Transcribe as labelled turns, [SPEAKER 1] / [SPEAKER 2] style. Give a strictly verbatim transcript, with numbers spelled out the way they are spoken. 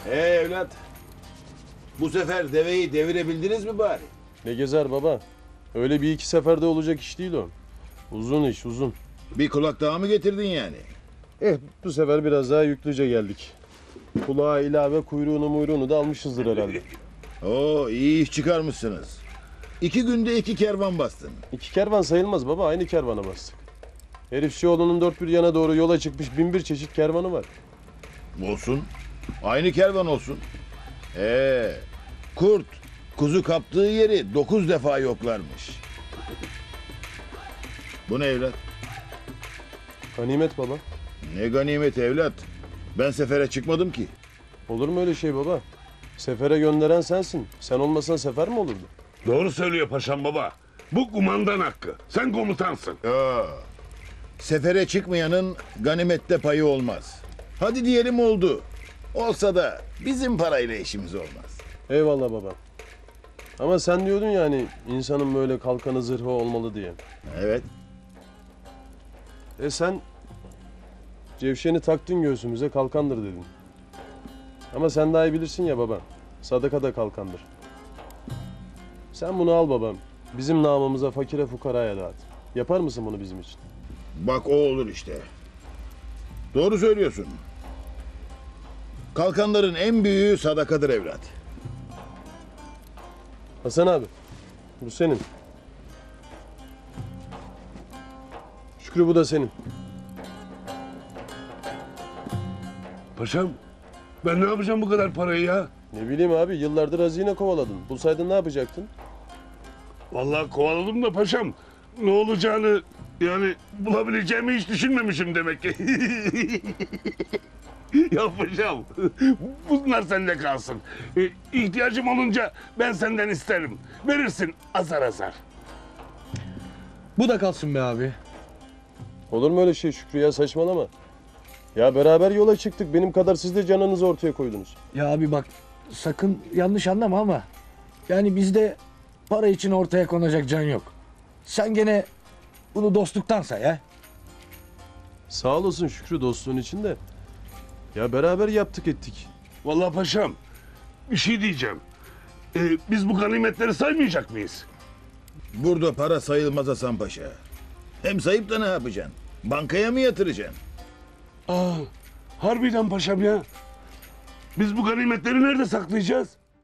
[SPEAKER 1] Ee evlat, bu sefer deveyi devirebildiniz mi bari?
[SPEAKER 2] Ne gezer baba? Öyle bir iki seferde olacak iş değil o. Uzun iş uzun.
[SPEAKER 1] Bir kulak daha mı getirdin yani?
[SPEAKER 2] Eh bu sefer biraz daha yüklüce geldik. Kulağa ilave kuyruğunu muyruğunu da almışızdır herhalde.
[SPEAKER 1] Oo, iyi iş çıkarmışsınız. İki günde iki kervan bastın.
[SPEAKER 2] İki kervan sayılmaz baba, aynı kervana bastık. Herifçioğlu'nun dört bir yana doğru yola çıkmış bin bir çeşit kervanı var.
[SPEAKER 1] Olsun. Aynı kervan olsun. Ee, kurt kuzu kaptığı yeri dokuz defa yoklarmış. Bu ne evlat?
[SPEAKER 2] Ganimet baba.
[SPEAKER 1] Ne ganimet evlat? Ben sefere çıkmadım ki.
[SPEAKER 2] Olur mu öyle şey baba? Sefere gönderen sensin. Sen olmasan sefer mi olurdu?
[SPEAKER 3] Doğru söylüyor paşam baba. Bu kumandan hakkı. Sen komutansın.
[SPEAKER 1] Ya, sefere çıkmayanın ganimette payı olmaz. Hadi diyelim oldu. Olsa da bizim parayla işimiz olmaz.
[SPEAKER 2] Eyvallah baba. Ama sen diyordun ya hani insanın böyle kalkanı zırhı olmalı diye.
[SPEAKER 1] Evet.
[SPEAKER 2] E sen cevşeni taktın göğsümüze kalkandır dedin. Ama sen daha iyi bilirsin ya baba. Sadaka da kalkandır. Sen bunu al babam. Bizim namımıza fakire fukaraya dağıt. Yapar mısın bunu bizim için?
[SPEAKER 1] Bak o olur işte. Doğru söylüyorsun. Kalkanların en büyüğü sadakadır evlat.
[SPEAKER 2] Hasan abi. Bu senin. Şükrü bu da senin.
[SPEAKER 3] Paşam ben ne yapacağım bu kadar parayı ya?
[SPEAKER 2] Ne bileyim abi yıllardır hazine kovaladın. Bulsaydın ne yapacaktın?
[SPEAKER 3] Vallahi kovaladım da paşam. Ne olacağını yani bulabileceğimi hiç düşünmemişim demek ki. Ya paşam bunlar sende kalsın. E, ihtiyacım olunca ben senden isterim. Verirsin azar azar.
[SPEAKER 4] Bu da kalsın be abi.
[SPEAKER 2] Olur mu öyle şey Şükrü ya saçmalama. Ya beraber yola çıktık. Benim kadar siz de canınızı ortaya koydunuz.
[SPEAKER 4] Ya abi bak sakın yanlış anlama ama yani bizde para için ortaya konacak can yok. Sen gene bunu dostluktan say ha.
[SPEAKER 2] Sağ olasın Şükrü dostluğun için de. Ya beraber yaptık ettik.
[SPEAKER 3] Vallahi paşam bir şey diyeceğim. E, biz bu ganimetleri saymayacak mıyız?
[SPEAKER 1] Burada para sayılmaz Hasan Paşa. Hem sayıp da ne yapacaksın? Bankaya mı yatıracaksın?
[SPEAKER 3] Aa, harbiden paşam ya. Biz bu ganimetleri nerede saklayacağız?